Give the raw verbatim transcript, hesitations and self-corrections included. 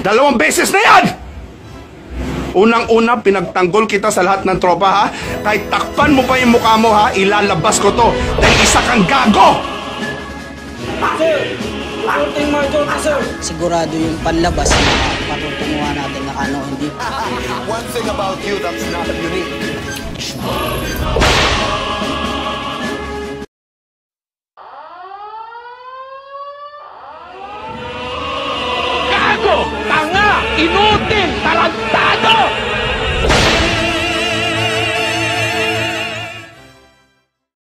Dalawang beses na yan! Unang-una, pinagtanggol kita sa lahat ng tropa, ha? Kahit takpan mo pa yung mukha mo, ha? Ilalabas ko to dahil isa kang gago! Sir! Reporting martial ka, sir! Sigurado yung panlabas na patutunguhan natin na ano, hindi. One thing about you that's not unique. Gago! Tanga! Inutil!